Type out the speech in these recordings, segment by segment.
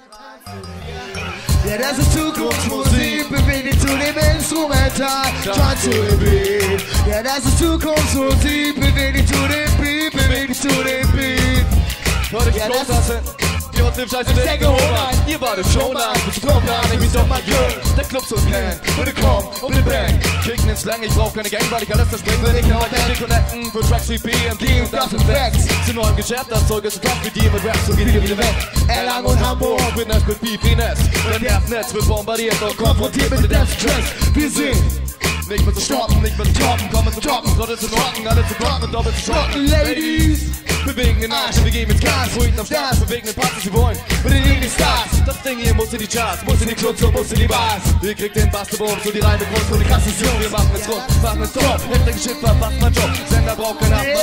Ja, das ist Zukunftsmusik, bewege dich zu dem Instrumental, tanz zu dem Beat. Ja, das ist Zukunftsmusik, bewege dich zu dem Beat, bewege dich zu dem Beat. Leute, die Klotasse, die uns im Scheiß in geholt hat. Ihr wart es schon lang, bis du kommst gar nicht, wie doch mal gehört. Der Club so kennt, bitte komm und den Bang. Kicken ins Slang, ich brauch keine Gang, weil ich alles verspringe. Wenn ich noch mal connecten für Tracks wie BMG und das sind Facts. Zu neuem Geschäft, das Zeug ist krass wie die mit Rap, so geht ihr wieder weg. Erlangen und Hamburg, Witness mit Beefiness. Dein Nervnetz wird bombardiert und konfrontiert mit den Death Tracks. Wir sehen nicht mehr zu stoppen, nicht mehr zu toppen, kommen zu toppen, Leute zu rocken, alle zu blocken und doppelt zu schocken. Ladies, bewegen den Arsch, wir geben jetzt Gas, ruhig am Start, bewegen den Part, was sie wollen, mit den Indie Stars. Das Ding hier muss in die Charts, muss in die Clubs und muss in die Bars. Ihr kriegt den Basteboom, so die reine Kunst und die krasse Sion. Wir machen es rund, machen es top, hinter geschickt verpasst mein Job. Sender braucht keinen Abstand,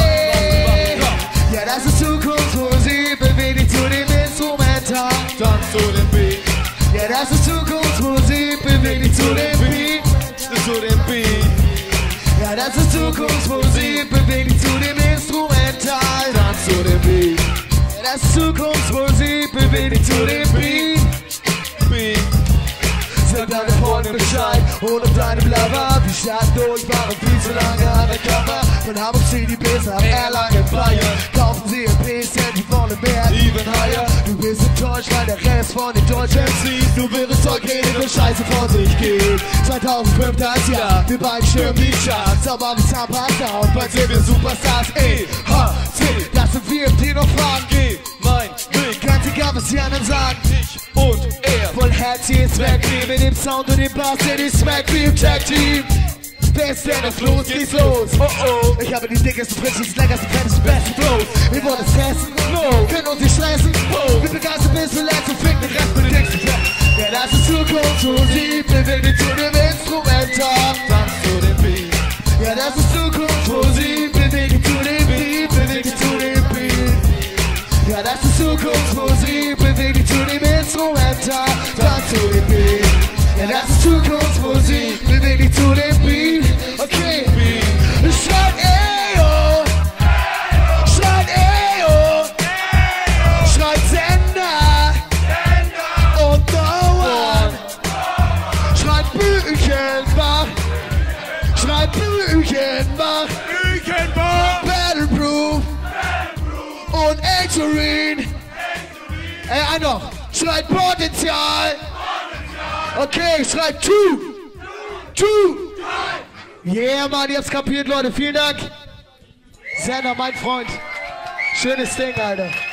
ja, das ist Zukunftsmusik, bewege dich zu dem Instrumental, tanz zu dem Beat. Ja, das ist Zukunftsmusik, bewege dich zu dem Beat. Zu dem Beat. Ja, das ist Zukunftsmusik, bewege dich zu dem Instrumental, tanz zu dem Beat. Ja, das ist Zukunftsmusik, bewege dich zu dem Beat. Sag deine Freundin Bescheid, ohne deine Blabber. Wir starten durch, waren viel zu lange an der Kammer. Von Hamburg City bis nach Erlangen, Bayern. Kaufen sie EPs, denn die wollen mehr, even higher. Du bist enttäuscht, weil der Rest von den deutschen MCs nur wirres Zeug redet und Scheiße vor sich geht. 2005 das Jahr, wir beiden stürmen die Charts. Aber wir Zahnpasta und bald sind wir Superstars. EHC, das sind wir, die noch fragen. Geh mein Weg, ganz egal was die anderen sagen. ich und er. Voll Herz hier ist weg, mit dem Sound und dem Bass, der ist Smack wie im Tag Team. Wer ist denn auf los, geht's los? Oh oh, ich habe die dickesten, frischesten, leckersten, fettesten, besten Flows. Wir wollen es testen, no, können uns nicht stressen. Oh, wir begeistern bis zuletzt und ficken den Rest mit den dicksten Flecken. Ja, das ist Zukunftsmusik, bewege dich zu dem Instrumental, tanz zu dem Beat. Ja, das ist Zukunftsmusik, bewege dich zu dem Beat, bewege dich zu dem Beat. Ja, das ist Zukunftsmusik, bewege dich zu dem Instrumental, tanz zu dem Beat. Ja, das ist Zukunftsmusik, bewege dich zu dem Beat. Okay, schreit Eyo, schreit Eyo, schreit Sender und Dauern, schreit Büchenbach, schreit Büchenbach, Battleproof und Ectorine. Ein noch, schreit Potenzial. Okay, schreibt two. Yeah, Mann, ihr habt's kapiert, Leute. Vielen Dank. Sender, mein Freund. Schönes Ding, Alter.